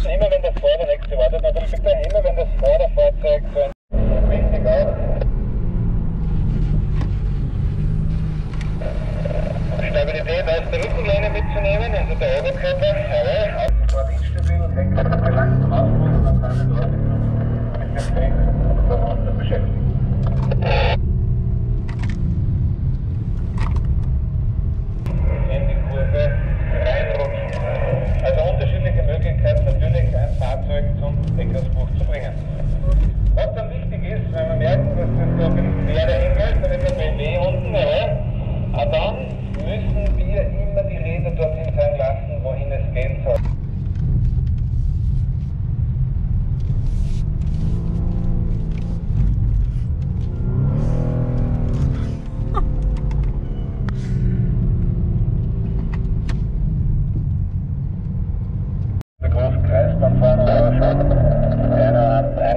müssen immer, wenn das Vordernächste wartet, natürlich bitte immer, wenn das Vorderfahrzeug so ein wichtig auch Stabilität aus der Rückenlehne mitzunehmen, also der Oberkörper, jawohl, Außenfahrt instabil, Heck gelangt zum Ausflug und dann kann man dort mit dem Fleck darunter beschäftigen. In die Kurve reinrutschen. Also unterschiedliche Möglichkeiten, natürlich ein Fahrzeug zum Deckausbruch zu bringen. Was dann wichtig ist, wenn wir merken, dass das so ein bisschen quer hingelt, dann ist der BMW unten, aber dann müssen wir immer die Räder dorthin sein lassen, wohin es gehen soll. Der großen Kreisbahn fahren, aber schon einer hat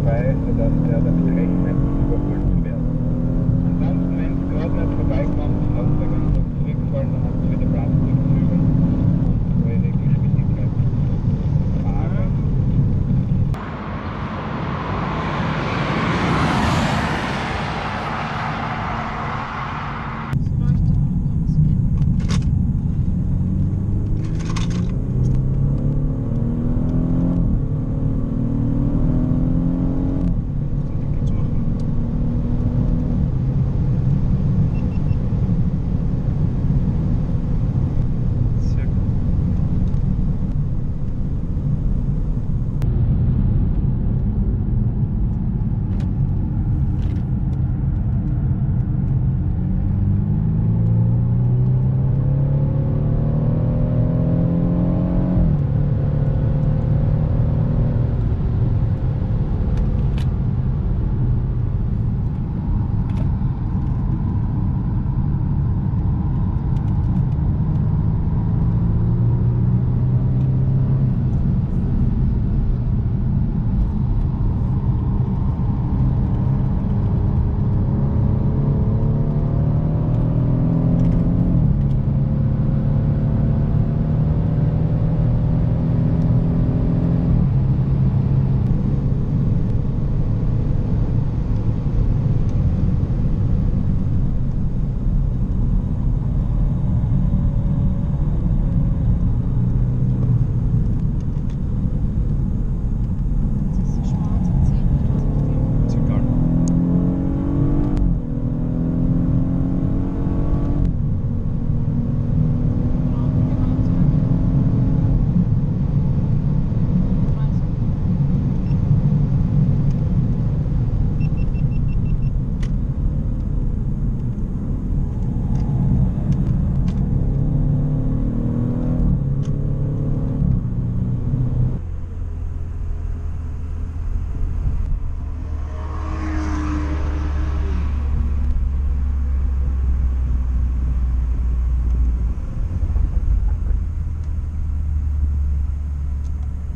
frei, sodass der damit rechnet,